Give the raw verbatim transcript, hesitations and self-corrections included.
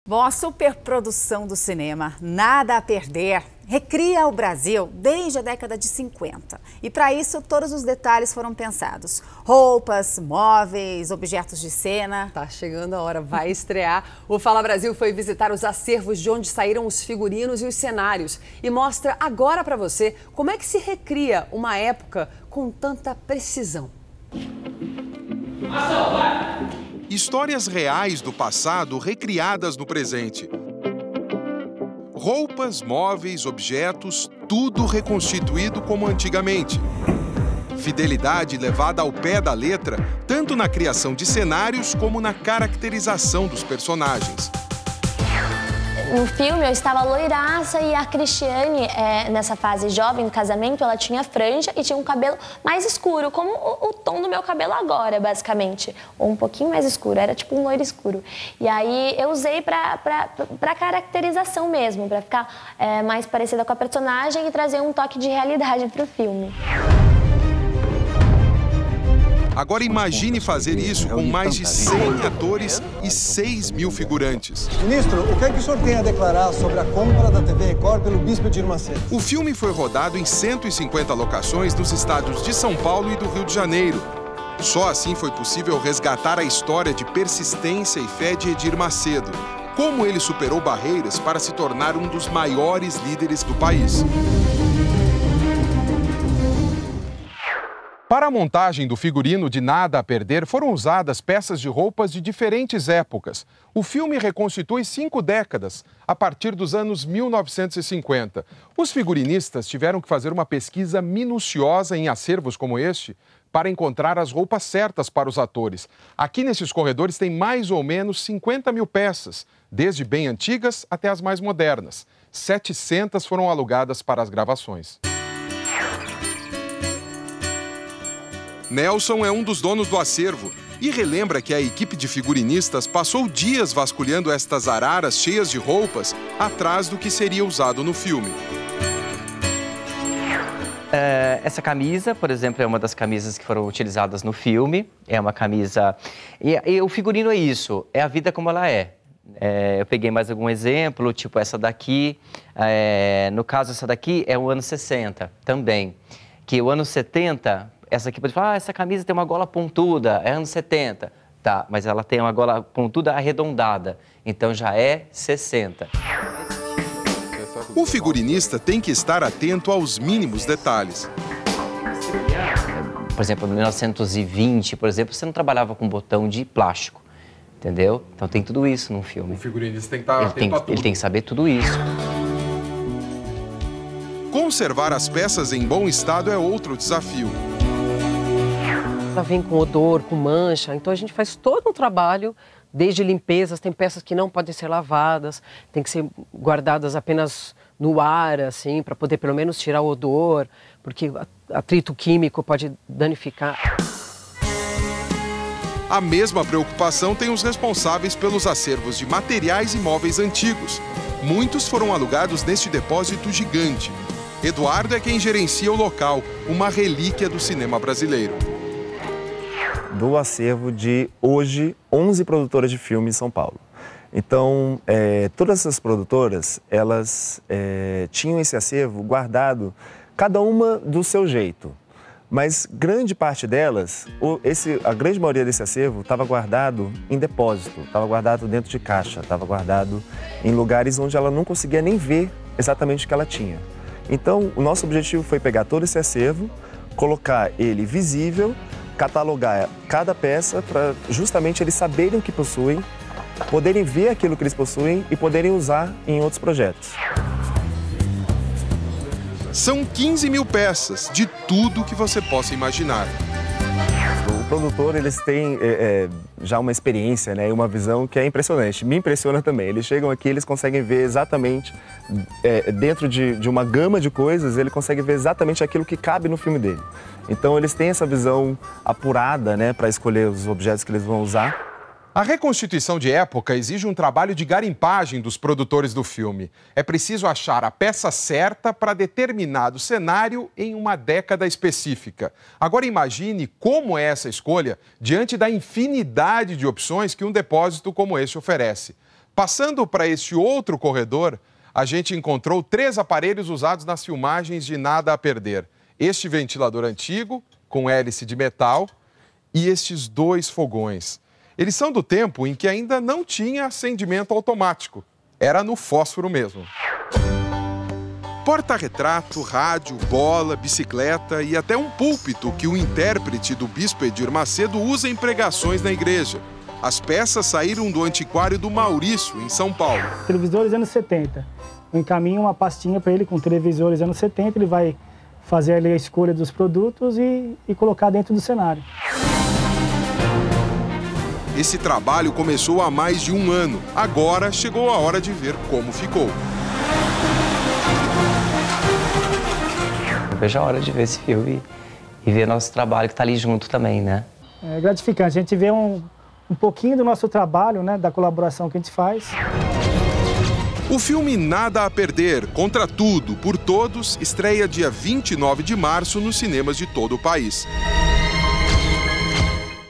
Bom, a superprodução do cinema Nada a Perder recria o Brasil desde a década de cinquenta. E para isso, todos os detalhes foram pensados. Roupas, móveis, objetos de cena. Tá chegando a hora, vai estrear. O Fala Brasil foi visitar os acervos de onde saíram os figurinos e os cenários. E mostra agora para você como é que se recria uma época com tanta precisão. Ação, vai! Histórias reais do passado recriadas no presente. Roupas, móveis, objetos, tudo reconstituído como antigamente. Fidelidade levada ao pé da letra, tanto na criação de cenários como na caracterização dos personagens. No filme eu estava loiraça e a Cristiane, é, nessa fase jovem do casamento, ela tinha franja e tinha um cabelo mais escuro, como o, o tom do meu cabelo agora, basicamente. Ou um pouquinho mais escuro, era tipo um loiro escuro. E aí eu usei pra, pra, pra caracterização mesmo, pra ficar é, mais parecida com a personagem e trazer um toque de realidade pro filme. Agora imagine fazer isso com mais de cem atores e seis mil figurantes. Ministro, o que é que o senhor tem a declarar sobre a compra da T V Record pelo Bispo Edir Macedo? O filme foi rodado em cento e cinquenta locações nos estados de São Paulo e do Rio de Janeiro. Só assim foi possível resgatar a história de persistência e fé de Edir Macedo. Como ele superou barreiras para se tornar um dos maiores líderes do país. Para a montagem do figurino de Nada a Perder, foram usadas peças de roupas de diferentes épocas. O filme reconstitui cinco décadas, a partir dos anos mil novecentos e cinquenta. Os figurinistas tiveram que fazer uma pesquisa minuciosa em acervos como este para encontrar as roupas certas para os atores. Aqui nesses corredores tem mais ou menos cinquenta mil peças, desde bem antigas até as mais modernas. setecentas foram alugadas para as gravações. Nelson é um dos donos do acervo e relembra que a equipe de figurinistas passou dias vasculhando estas araras cheias de roupas atrás do que seria usado no filme. É, essa camisa, por exemplo, é uma das camisas que foram utilizadas no filme. É uma camisa... E, e o figurino é isso, é a vida como ela é. É, eu peguei mais algum exemplo, tipo essa daqui. É, no caso, essa daqui é o ano sessenta também. Que o ano setenta... Essa aqui pode falar, ah, essa camisa tem uma gola pontuda, é anos setenta. Tá, mas ela tem uma gola pontuda arredondada, então já é sessenta. O figurinista tem que estar atento aos mínimos detalhes. Por exemplo, em mil novecentos e vinte, por exemplo, você não trabalhava com botão de plástico, entendeu? Então tem tudo isso no filme. O figurinista tem que estar ele atento tem, a tudo. Ele tem que saber tudo isso. Conservar as peças em bom estado é outro desafio. Ela vem com odor, com mancha, então a gente faz todo um trabalho, desde limpezas, tem peças que não podem ser lavadas, tem que ser guardadas apenas no ar, assim, para poder pelo menos tirar o odor, porque atrito químico pode danificar. A mesma preocupação tem os responsáveis pelos acervos de materiais e móveis antigos. Muitos foram alugados neste depósito gigante. Eduardo é quem gerencia o local, uma relíquia do cinema brasileiro. Do acervo de, hoje, onze produtoras de filme em São Paulo. Então, é, todas essas produtoras, elas é, tinham esse acervo guardado, cada uma do seu jeito. Mas grande parte delas, o, esse, a grande maioria desse acervo estava guardado em depósito, estava guardado dentro de caixa, estava guardado em lugares onde ela não conseguia nem ver exatamente o que ela tinha. Então, o nosso objetivo foi pegar todo esse acervo, colocar ele visível, catalogar cada peça para justamente eles saberem o que possuem, poderem ver aquilo que eles possuem e poderem usar em outros projetos. São quinze mil peças, de tudo que você possa imaginar. O produtor, eles têm é, é, já uma experiência, né, e uma visão que é impressionante. Me impressiona também. Eles chegam aqui, eles conseguem ver exatamente, é, dentro de, de uma gama de coisas, ele consegue ver exatamente aquilo que cabe no filme dele. Então, eles têm essa visão apurada, né, para escolher os objetos que eles vão usar. A reconstituição de época exige um trabalho de garimpagem dos produtores do filme. É preciso achar a peça certa para determinado cenário em uma década específica. Agora imagine como é essa escolha diante da infinidade de opções que um depósito como esse oferece. Passando para este outro corredor, a gente encontrou três aparelhos usados nas filmagens de Nada a Perder. Este ventilador antigo, com hélice de metal, e estes dois fogões. Eles são do tempo em que ainda não tinha acendimento automático. Era no fósforo mesmo. Porta-retrato, rádio, bola, bicicleta e até um púlpito que o intérprete do bispo Edir Macedo usa em pregações na igreja. As peças saíram do antiquário do Maurício, em São Paulo. Televisores anos setenta. Eu encaminho uma pastinha para ele com televisores anos setenta, ele vai fazer ali a escolha dos produtos e, e colocar dentro do cenário. Esse trabalho começou há mais de um ano. Agora chegou a hora de ver como ficou. Eu vejo a hora de ver esse filme e ver nosso trabalho que está ali junto também, né? É gratificante, a gente vê um, um pouquinho do nosso trabalho, né, da colaboração que a gente faz. O filme Nada a Perder, Contra Tudo, por Todos, estreia dia vinte e nove de março nos cinemas de todo o país.